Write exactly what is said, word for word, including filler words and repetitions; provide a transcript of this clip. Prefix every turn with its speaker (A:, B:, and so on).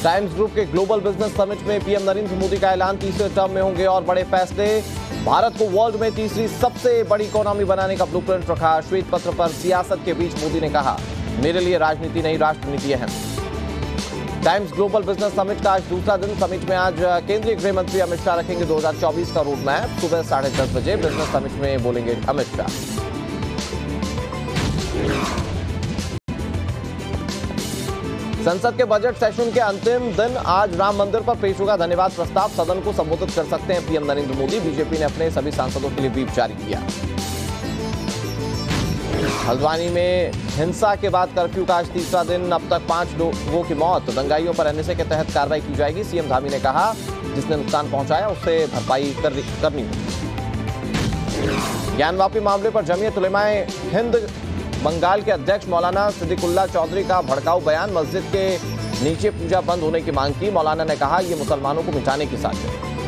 A: Times group के global business summit में PM Narendra Modi का ऐलान, तीसरे टर्म में होंगे और बड़े फैसले। भारत को वर्ल्ड में तीसरी सबसे बड़ी इकोनॉमी बनाने का ब्लूप्रिंट रखा। श्वेत पत्र पर सियासत के बीच मोदी ने कहा, मेरे लिए राजनीति नहीं राष्ट्रनीति अहम। टाइम्स ग्लोबल बिजनेस समिट का आज दूसरा दिन। समिट में आज केंद्रीय गृह मंत्री अमित शाह रखेंगे दो हज़ार चौबीस का रोड मैप। सुबह साढ़े दस बजे बिजनेस समिट में बोलेंगे अमित शाह। संसद के बजट सेशन के अंतिम दिन आज राम मंदिर पर पेश होगा धन्यवाद प्रस्ताव। सदन को संबोधित कर सकते हैं पीएम नरेंद्र मोदी। बीजेपी ने अपने सभी सांसदों के लिए व्हिप जारी किया। हल्द्वानी में हिंसा के बाद कर्फ्यू का आज तीसरा दिन। अब तक पांच लोगों की मौत। दंगाइयों पर एनएसए के तहत कार्रवाई की जाएगी। सीएम धामी ने कहा, जिसने नुकसान पहुंचाया उससे भरपाई कर, करनी होगी। ज्ञानवापी मामले पर जमीयत उलेमाए हिंद बंगाल के अध्यक्ष मौलाना सिद्दीकुल्लाह चौधरी का भड़काऊ बयान। मस्जिद के नीचे पूजा बंद होने की मांग की। मौलाना ने कहा, यह मुसलमानों को मिटाने की साजिश है।